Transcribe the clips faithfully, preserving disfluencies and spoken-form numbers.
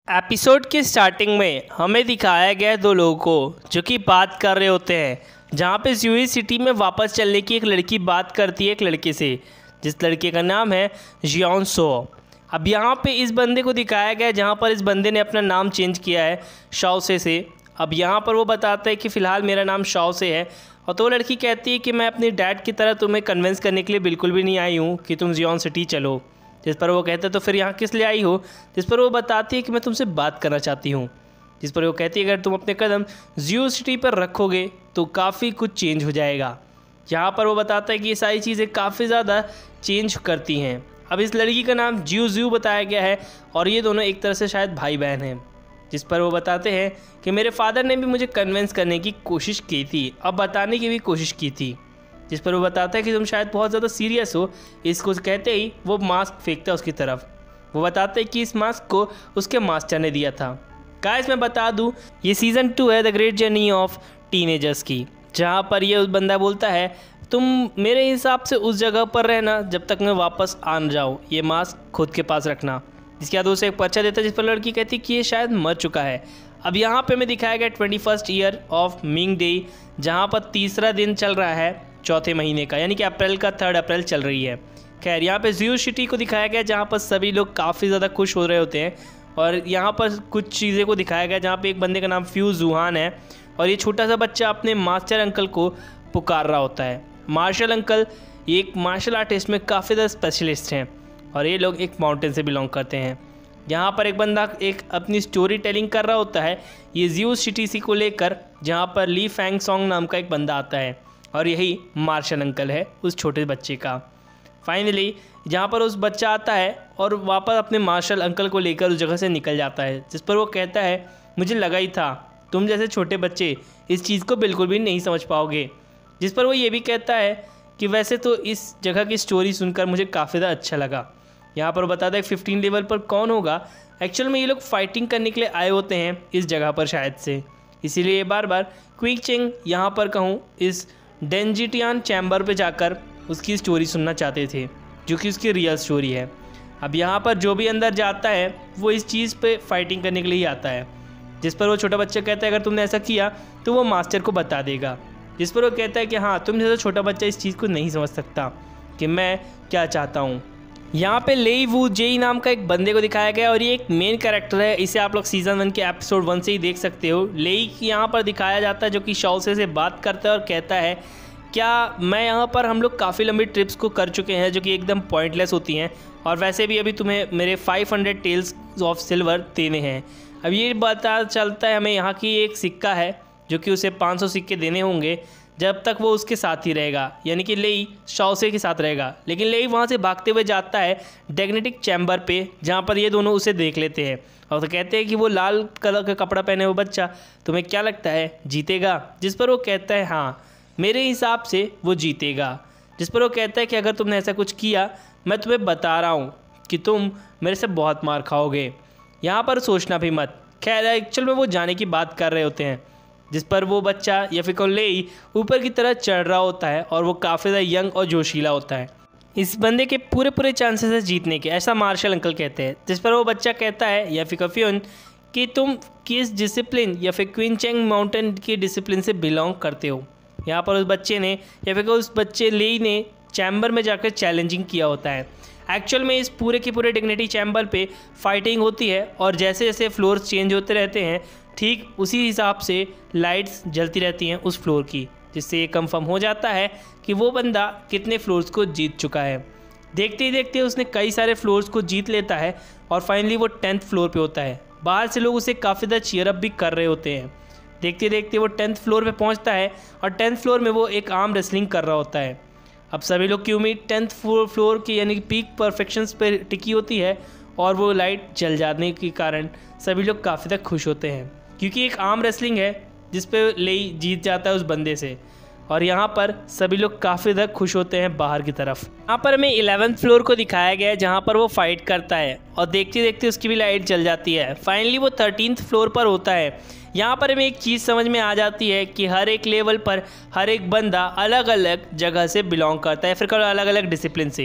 Episode की starting में हमें दिखाया गया है दो लोगों को जो कि बात कर रहे होते हैं, जहाँ पे ज्यूई सिटी में वापस चलने की एक लड़की बात करती है एक लड़के से, जिस लड़के का नाम है जियोन सो। अब यहाँ पे इस बंदे को दिखाया गया है जहाँ पर इस बंदे ने अपना नाम चेंज किया है शाओसे से। अब यहाँ पर वो बताता है कि फ़िलहाल मेरा नाम शाओसे है, और तो वो लड़की कहती है कि मैं अपनी डैड की तरह तुम्हें कन्विंस करने के लिए बिल्कुल भी नहीं आई हूँ कि तुम जियोन सिटी चलो। जिस पर वो कहते हैं तो फिर यहाँ किस लिए आई हो, जिस पर वो बताती है कि मैं तुमसे बात करना चाहती हूँ। जिस पर वो कहती है अगर तुम अपने कदम जियो सिटी पर रखोगे तो काफ़ी कुछ चेंज हो जाएगा। यहाँ पर वो बताता है कि ये सारी चीज़ें काफ़ी ज़्यादा चेंज करती हैं। अब इस लड़की का नाम जियो जियो बताया गया है और ये दोनों एक तरह से शायद भाई बहन हैं। जिस पर वो बताते हैं कि मेरे फादर ने भी मुझे कन्विंस करने की कोशिश की थी, अब बताने की भी कोशिश की थी। जिस पर वो बताता है कि तुम शायद बहुत ज़्यादा सीरियस हो। इसको कहते ही वो मास्क फेंकता है उसकी तरफ। वो बताते हैं कि इस मास्क को उसके मास्टर ने दिया था। गाइस मैं बता दूं, ये सीज़न टू है the great journey of teenagers की, जहाँ पर ये उस बंदा बोलता है तुम मेरे हिसाब से उस जगह पर रहना जब तक मैं वापस आ न जाऊँ, ये मास्क खुद के पास रखना। जिसके बाद उसे एक पर्चा देता है जिस पर लड़की कहती है कि ये शायद मर चुका है। अब यहाँ पे मैं दिखाया गया twenty first year of Ming day, जहाँ पर तीसरा दिन चल रहा है चौथे महीने का, यानी कि अप्रैल का थर्ड अप्रैल चल रही है। खैर यहाँ पे जियो सिटी को दिखाया गया जहाँ पर सभी लोग काफ़ी ज़्यादा खुश हो रहे होते हैं, और यहाँ पर कुछ चीज़ें को दिखाया गया जहाँ पे एक बंदे का नाम फ्यूज जुहान है और ये छोटा सा बच्चा अपने मास्टर अंकल को पुकार रहा होता है। मार्शल अंकल ये एक मार्शल आर्टिस्ट में काफ़ी ज़्यादा स्पेशलिस्ट हैं और ये लोग एक माउंटेन से बिलोंग करते हैं। यहाँ पर एक बंदा एक अपनी स्टोरी टेलिंग कर रहा होता है ये जियो सिटी सी को लेकर, जहाँ पर ली फैंग सॉन्ग नाम का एक बंदा आता है और यही मार्शल अंकल है उस छोटे बच्चे का। फाइनली जहाँ पर उस बच्चा आता है और वापस अपने मार्शल अंकल को लेकर उस जगह से निकल जाता है, जिस पर वो कहता है मुझे लगा ही था तुम जैसे छोटे बच्चे इस चीज़ को बिल्कुल भी नहीं समझ पाओगे। जिस पर वो ये भी कहता है कि वैसे तो इस जगह की स्टोरी सुनकर मुझे काफ़ी ज़्यादा अच्छा लगा। यहाँ पर बताता है फिफ्टीन लेवल पर कौन होगा, एक्चुअल में ये लोग फाइटिंग करने के लिए आए होते हैं इस जगह पर शायद से, इसीलिए बार बार क्विक चेंग यहाँ पर कहूँ इस डेंजिटियान चैम्बर पे जाकर उसकी स्टोरी सुनना चाहते थे, जो कि उसकी रियल स्टोरी है। अब यहाँ पर जो भी अंदर जाता है वो इस चीज़ पे फाइटिंग करने के लिए ही आता है। जिस पर वो छोटा बच्चा कहता है अगर तुमने ऐसा किया तो वो मास्टर को बता देगा। जिस पर वो कहता है कि हाँ तुम जैसा छोटा बच्चा इस चीज़ को नहीं समझ सकता कि मैं क्या चाहता हूँ। यहाँ पे लेई वू जेई नाम का एक बंदे को दिखाया गया और ये एक मेन कैरेक्टर है, इसे आप लोग सीज़न वन के एपिसोड वन से ही देख सकते हो। लेई यहाँ पर दिखाया जाता है जो कि शाओसे से बात करता है और कहता है क्या मैं यहाँ पर हम लोग काफ़ी लंबी ट्रिप्स को कर चुके हैं जो कि एकदम पॉइंटलेस होती हैं, और वैसे भी अभी तुम्हें मेरे five hundred taels of silver देने हैं। अब ये पता चलता है हमें यहाँ की एक सिक्का है जो कि उसे पाँच सौ सिक्के देने होंगे जब तक वो उसके साथ ही रहेगा, यानी कि लेई शाओसे के साथ रहेगा। लेकिन लेई वहाँ से भागते हुए जाता है डेग्नेटिक चैम्बर पे, जहाँ पर ये दोनों उसे देख लेते हैं और तो कहते हैं कि वो लाल कलर का कपड़ा पहने हुआ बच्चा तुम्हें क्या लगता है जीतेगा। जिस पर वो कहता है हाँ मेरे हिसाब से वो जीतेगा। जिस पर वो कहता है कि अगर तुमने ऐसा कुछ किया मैं तुम्हें बता रहा हूँ कि तुम मेरे से बहुत मार खाओगे, यहाँ पर सोचना भी मत। खैर एक्चुअल में वो जाने की बात कर रहे होते हैं, जिस पर वो बच्चा या फिर कौन लेई ऊपर की तरह चढ़ रहा होता है और वो काफ़ी ज़्यादा यंग और जोशीला होता है। इस बंदे के पूरे पूरे चांसेस है जीतने के, ऐसा मार्शल अंकल कहते हैं। जिस पर वो बच्चा कहता है या फिर कफ्यून कि तुम किस डिसिप्लिन या फिर क्वीन चेंग माउंटेन की डिसिप्लिन से बिलोंग करते हो। यहाँ पर उस बच्चे ने या फिर उस बच्चे लेई ने चैम्बर में जाकर चैलेंजिंग किया होता है। एक्चुअल में इस पूरे के पूरे डिग्निटी चैम्बर पे फाइटिंग होती है और जैसे जैसे फ्लोर्स चेंज होते रहते हैं ठीक उसी हिसाब से लाइट्स जलती रहती हैं उस फ्लोर की, जिससे ये कंफर्म हो जाता है कि वो बंदा कितने फ्लोर्स को जीत चुका है। देखते ही देखते उसने कई सारे फ्लोर्स को जीत लेता है और फाइनली वो टेंथ फ्लोर पे होता है। बाहर से लोग उसे काफ़ी ज़्यादा चीयर अप भी कर रहे होते हैं। देखते देखते वो टेंथ फ्लोर पे पहुंचता है और टेंथ फ्लोर में वो एक आर्म रेसलिंग कर रहा होता है। अब सभी लोग की उम्मीद टेंथ फ्लोर की यानी कि पीक परफेक्शंस पे टिकी होती है और वो लाइट जल जाने के कारण सभी लोग काफ़ी तक खुश होते हैं, क्योंकि एक आर्म रेसलिंग है जिस पे लेई जीत जाता है उस बंदे से, और यहाँ पर सभी लोग काफ़ी ज़्यादा खुश होते हैं बाहर की तरफ। यहाँ पर हमें इलेवेंथ फ्लोर को दिखाया गया है जहाँ पर वो फाइट करता है और देखते देखते उसकी भी लाइट जल जाती है। फाइनली वो थर्टीन्थ फ्लोर पर होता है। यहाँ पर हमें एक चीज़ समझ में आ जाती है कि हर एक लेवल पर हर एक बंदा अलग अलग जगह से बिलोंग करता है, फिर अलग अलग डिसिप्लिन से।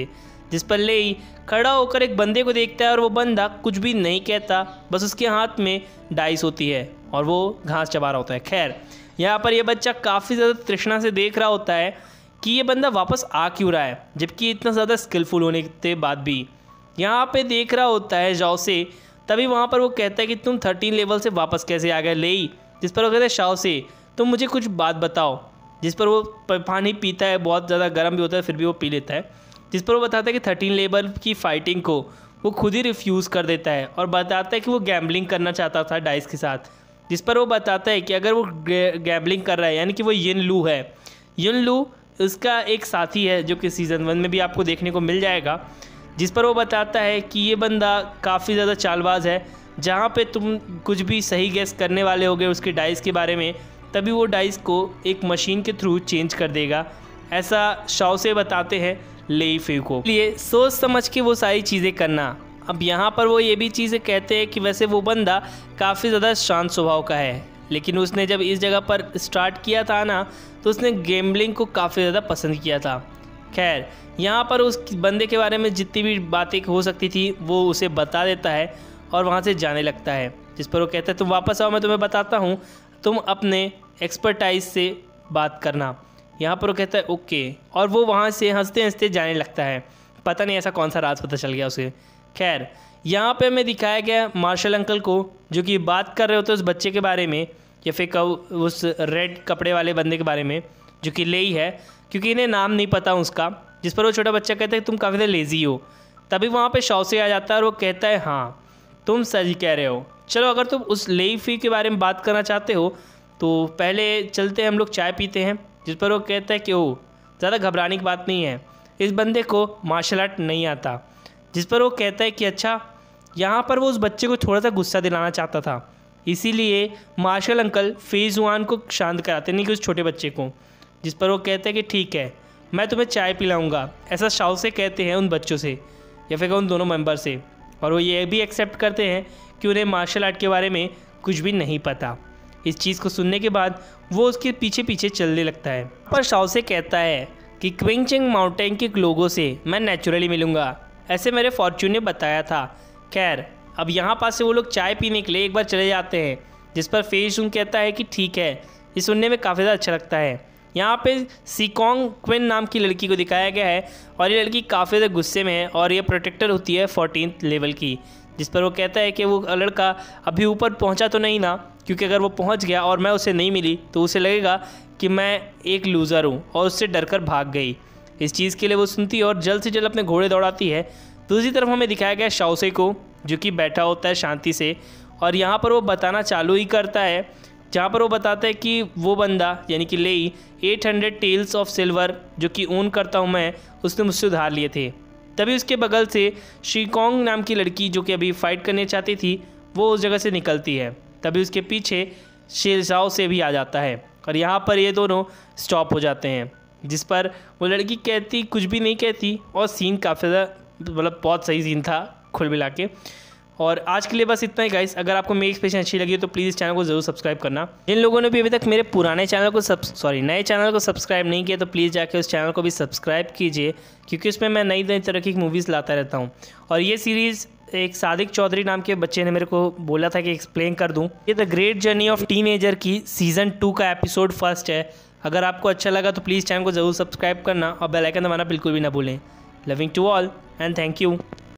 जिस पर लेई खड़ा होकर एक बंदे को देखता है और वो बंदा कुछ भी नहीं कहता, बस उसके हाथ में डाइस होती है और वो घास चबा रहा होता है। खैर यहाँ पर यह बच्चा काफ़ी ज़्यादा तृष्णा से देख रहा होता है कि ये बंदा वापस आ क्यों रहा है, जबकि इतना ज़्यादा स्किलफुल होने के बाद भी। यहाँ पे देख रहा होता है जाओ से, तभी वहाँ पर वो कहता है कि तुम थर्टीन लेवल से वापस कैसे आ गए लेई। जिस पर वो कहता है शाओ से तुम मुझे कुछ बात बताओ। जिस पर वो पानी पीता है, बहुत ज़्यादा गर्म भी होता है फिर भी वो पी लेता है। जिस पर वो बताता है कि थर्टीन लेवल की फ़ाइटिंग को वो खुद ही रिफ्यूज़ कर देता है और बताता है कि वो गैम्बलिंग करना चाहता था डाइस के साथ। जिस पर वो बताता है कि अगर वो गैम्बलिंग कर रहा है यानी कि वो यिन लू है, यिन लू उसका एक साथी है जो कि सीज़न वन में भी आपको देखने को मिल जाएगा। जिस पर वो बताता है कि ये बंदा काफ़ी ज़्यादा चालबाज है, जहाँ पे तुम कुछ भी सही गेस करने वाले होगे उसके डाइस के बारे में, तभी वो डाइस को एक मशीन के थ्रू चेंज कर देगा। ऐसा शाओ से बताते हैं लेई फेयू को। इसलिए सोच समझ के वो सारी चीज़ें करना। अब यहाँ पर वो ये भी चीज़ें कहते हैं कि वैसे वो बंदा काफ़ी ज़्यादा शांत स्वभाव का है, लेकिन उसने जब इस जगह पर स्टार्ट किया था ना तो उसने गैम्बलिंग को काफ़ी ज़्यादा पसंद किया था। खैर यहाँ पर उस बंदे के बारे में जितनी भी बातें हो सकती थी वो उसे बता देता है और वहाँ से जाने लगता है। जिस पर वो कहता है तुम वापस आओ, मैं तुम्हें बताता हूँ, तुम अपने एक्सपर्टाइज से बात करना। यहाँ पर वो कहता है ओके, और वो वहाँ से हंसते हंसते जाने लगता है। पता नहीं ऐसा कौन सा राज पता चल गया उसे। खैर यहाँ पे हमें दिखाया गया मार्शल अंकल को जो कि बात कर रहे होते उस बच्चे के बारे में, या फिर उस रेड कपड़े वाले बंदे के बारे में जो कि लेई है, क्योंकि इन्हें नाम नहीं पता उसका। जिस पर वो छोटा बच्चा कहता है तुम काफ़ी ज़्यादा लेज़ी हो। तभी वहाँ पे शाओ से आ जाता है और वो कहता है हाँ तुम सही कह रहे हो, चलो अगर तुम उस लेई फी के बारे में बात करना चाहते हो तो पहले चलते हैं हम लोग चाय पीते हैं। जिस पर वो कहता है कि ओ ज़्यादा घबराने की बात नहीं है, इस बंदे को मार्शल आर्ट नहीं आता। जिस पर वो कहता है कि अच्छा, यहाँ पर वो उस बच्चे को थोड़ा सा गुस्सा दिलाना चाहता था, इसीलिए मार्शल अंकल फेज वन को शांत कराते, नहीं कि उस छोटे बच्चे को। जिस पर वो कहते हैं कि ठीक है मैं तुम्हें चाय पिलाऊंगा, ऐसा शाओ से कहते हैं उन बच्चों से या फिर उन दोनों मेंबर से। और वो ये भी एक्सेप्ट करते हैं कि उन्हें मार्शल आर्ट के बारे में कुछ भी नहीं पता। इस चीज़ को सुनने के बाद वो उसके पीछे पीछे चलने लगता है। पर शाओ से कहता है कि क्विंगचिंग माउंटेन के लोगों से मैं नेचुरली मिलूँगा, ऐसे मेरे फॉर्च्यून ने बताया था। खैर अब यहाँ पास से वो लोग चाय पीने के लिए एक बार चले जाते हैं। जिस पर फेजुन कहता है कि ठीक है, ये सुनने में काफ़ी ज़्यादा अच्छा लगता है। यहाँ पे सीकोंग क्विन नाम की लड़की को दिखाया गया है और ये लड़की काफ़ी ज़्यादा गुस्से में है और ये प्रोटेक्टर होती है फोर्टीन्थ लेवल की। जिस पर वो कहता है कि वो लड़का अभी ऊपर पहुँचा तो नहीं ना, क्योंकि अगर वो पहुँच गया और मैं उसे नहीं मिली तो उसे लगेगा कि मैं एक लूज़र हूँ और उससे डरकर भाग गई। इस चीज़ के लिए वो सुनती है और जल्द से जल्द अपने घोड़े दौड़ाती है। दूसरी तरफ हमें दिखाया गया शाओ से को जो कि बैठा होता है शांति से, और यहाँ पर वो बताना चालू ही करता है, जहाँ पर वो बताता है कि वो बंदा यानी कि लेई आठ सौ टेल्स ऑफ सिल्वर जो कि ओन करता हूँ मैं, उसने मुझसे उधार लिए थे। तभी उसके बगल से शीकोंग नाम की लड़की जो कि अभी फाइट करने चाहती थी वो उस जगह से निकलती है। तभी उसके पीछे शेरशाओ से भी आ जाता है और यहाँ पर ये दोनों स्टॉप हो जाते हैं। जिस पर वो लड़की कहती कुछ भी नहीं कहती और सीन काफ़ी ज़्यादा मतलब बहुत सही सीन था खुल मिला के। और आज के लिए बस इतना ही गाइस। अगर आपको मेरी एक्सप्रेशन अच्छी लगी तो प्लीज़ इस चैनल को ज़रूर सब्सक्राइब करना। जिन लोगों ने भी अभी तक मेरे पुराने चैनल को सब सॉरी नए चैनल को सब्सक्राइब नहीं किया तो प्लीज़ जाके उस चैनल को भी सब्सक्राइब कीजिए, क्योंकि उसमें मैं नई नई तरह की मूवीज़ लाता रहता हूँ। और ये सीरीज़ एक सादिक चौधरी नाम के बच्चे ने मेरे को बोला था कि एक्सप्लेन कर दूँ। ये the great journey of teenager की सीज़न टू का एपिसोड फर्स्ट है। अगर आपको अच्छा लगा तो प्लीज़ चैनल को ज़रूर सब्सक्राइब करना और बेल आइकन दबाना बिल्कुल भी ना भूलें। Loving to all and thank you.